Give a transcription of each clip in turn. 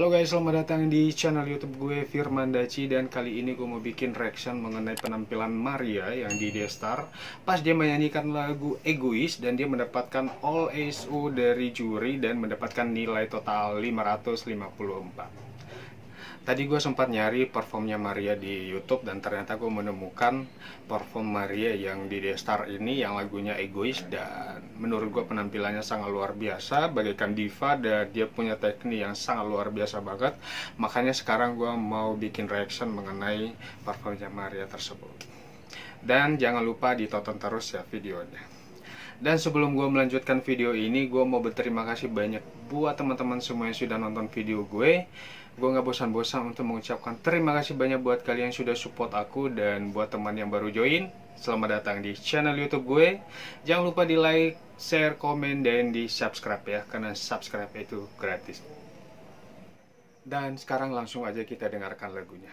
Halo guys, selamat datang di channel YouTube gue Firman Daci. Dan kali ini gue mau bikin reaction mengenai penampilan Maria yang di Destar pas dia menyanyikan lagu Egois, dan dia mendapatkan all ASU dari juri dan mendapatkan nilai total 554. Tadi gue sempat nyari performnya Maria di YouTube dan ternyata gue menemukan perform Maria yang di Destar ini yang lagunya Egois, dan menurut gue penampilannya sangat luar biasa bagaikan diva, dan dia punya teknik yang sangat luar biasa banget. Makanya sekarang gue mau bikin reaction mengenai performnya Maria tersebut. Dan jangan lupa ditonton terus ya videonya. Dan sebelum gue melanjutkan video ini, gue mau berterima kasih banyak buat teman-teman semua yang sudah nonton video gue. Gue gak bosan-bosan untuk mengucapkan terima kasih banyak buat kalian yang sudah support aku, dan buat teman yang baru join, selamat datang di channel YouTube gue. Jangan lupa di like, share, komen, dan di subscribe ya, karena subscribe itu gratis. Dan sekarang langsung aja kita dengarkan lagunya.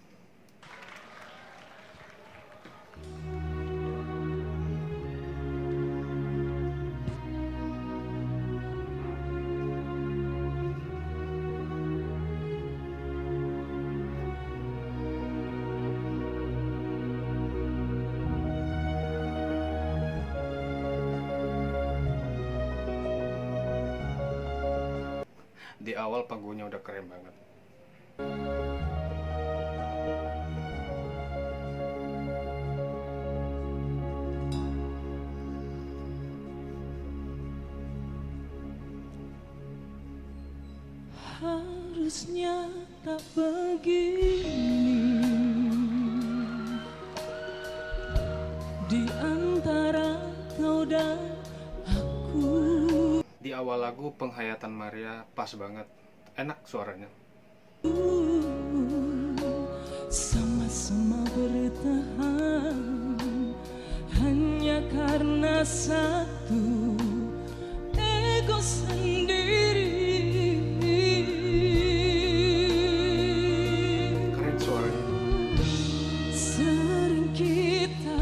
Di awal panggungnya udah keren banget. Harusnya tak begini di antara kau dan aku. Di awal lagu penghayatan Maria pas banget, enak suaranya. Sama-sama bertahan hanya karena satu ego sendiri. Keren suaranya. Sering kita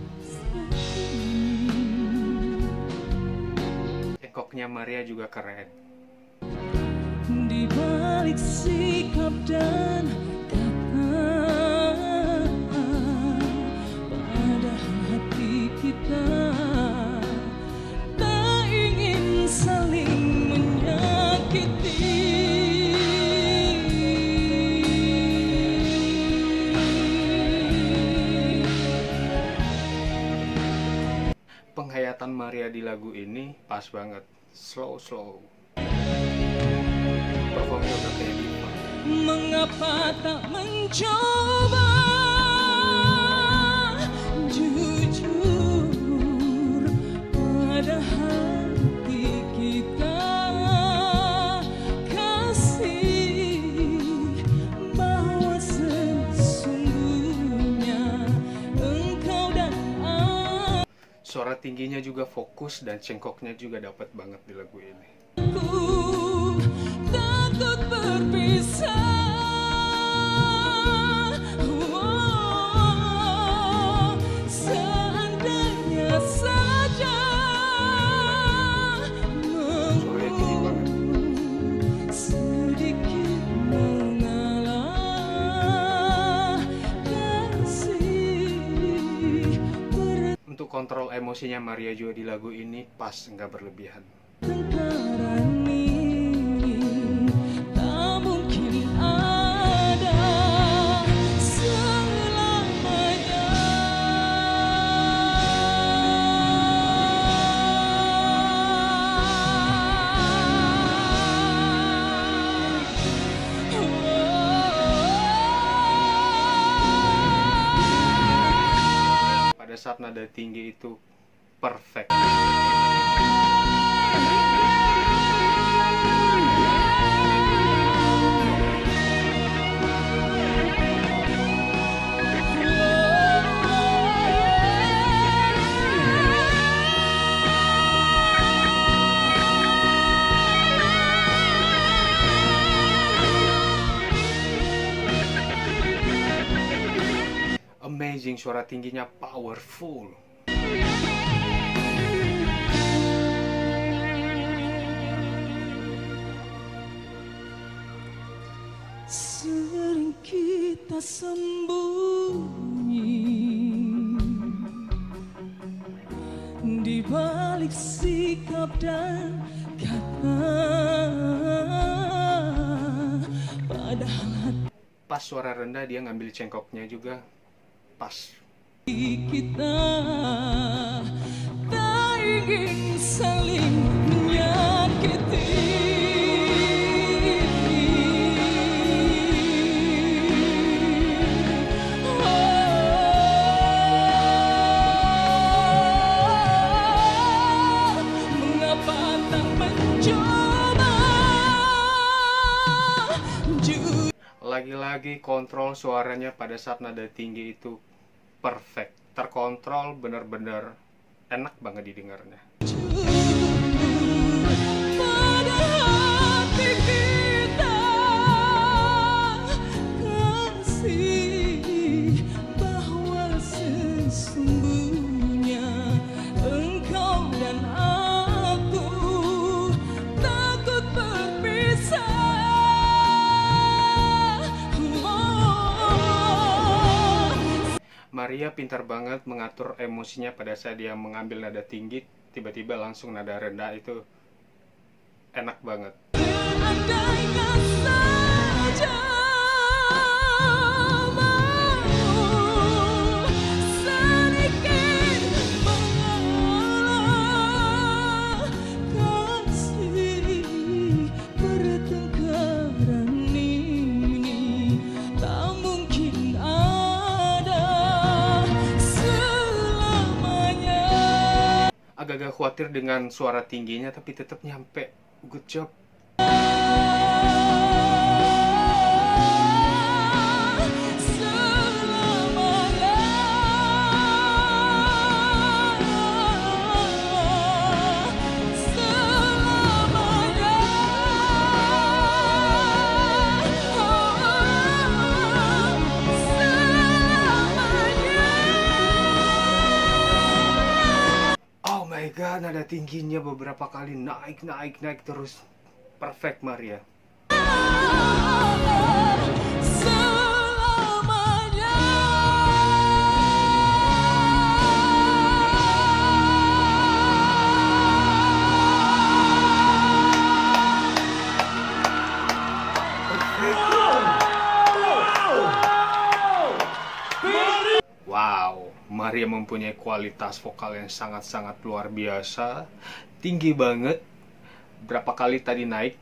Ekoknya Maria juga keren. di balik sikap dan kata, padahal hati kita tak ingin saling menyakiti. Penghayatan Maria di lagu ini pas banget, slow. Performnya udah kayak diva. Mengapa tak mencoba jujur pada hati kita, kasih bahwa sesungguhnya engkau dan aku. Suara tingginya juga fokus dan cengkoknya juga dapat banget di lagu ini. Takut berpisah. Seandainya saja Suaranya tinggi banget. sedikit mengalah kasih Untuk kontrol emosinya Maria juga di lagu ini pas, nggak berlebihan. bertengkaran ini tak mungkin ada selamanya. Pada saat nada tinggi itu perfect. Amazing, suara tingginya powerful. kita sembunyi di balik sikap dan kata, padahal hati Pas suara rendah dia ngambil cengkoknya juga pas. kita tak ingin saling menyakiti. Mengapa tak mencoba Lagi-lagi kontrol suaranya pada saat nada tinggi itu perfect, terkontrol, bener-bener enak banget didengarnya. pada hati kita, kasih, bahwa sesungguhnya engkau dan aku takut berpisah. Maria pintar banget mengatur emosinya pada saat dia mengambil nada tinggi, tiba-tiba langsung nada rendah, itu enak banget. Andaikan saja mau sedikit mengalah, kasih, pertengkaran ini tak mungkin ada selamanya. Agak-agak khawatir dengan suara tingginya tapi tetap nyampe. Good job. Selamanya, selamanya, Oh my god, nada tingginya beberapa kali naik terus. Perfect Maria. selamanya. Wow, Maria mempunyai kualitas vokal yang sangat-sangat luar biasa. Tinggi banget. Berapa kali tadi naik,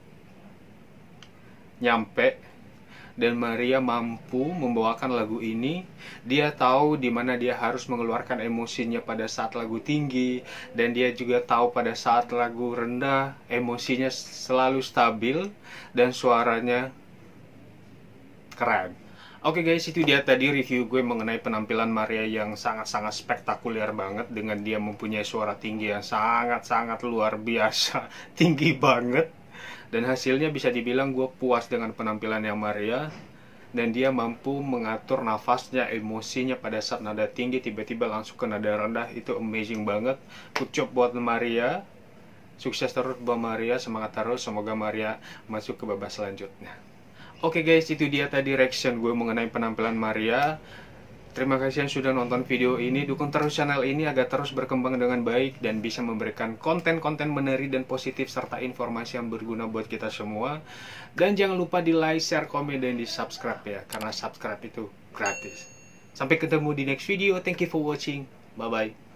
nyampe, dan Maria mampu membawakan lagu ini. Dia tahu di mana dia harus mengeluarkan emosinya pada saat lagu tinggi, dan dia juga tahu pada saat lagu rendah emosinya selalu stabil dan suaranya keren. Oke guys, itu dia tadi review gue mengenai penampilan Maria yang sangat-sangat spektakuler banget, dengan dia mempunyai suara tinggi yang sangat-sangat luar biasa, tinggi banget. Dan hasilnya bisa dibilang gue puas dengan penampilannya Maria. Dan dia mampu mengatur nafasnya, emosinya pada saat nada tinggi tiba-tiba langsung ke nada rendah. Itu amazing banget. Good job buat Maria. Sukses terus buat Maria, semangat terus. Semoga Maria masuk ke babak selanjutnya. Oke guys, itu dia tadi reaction gue mengenai penampilan Maria. Terima kasih yang sudah nonton video ini. Dukung terus channel ini agar terus berkembang dengan baik dan bisa memberikan konten-konten menarik dan positif serta informasi yang berguna buat kita semua. Dan jangan lupa di like, share, komen, dan di subscribe ya, karena subscribe itu gratis. Sampai ketemu di next video. Thank you for watching. Bye-bye.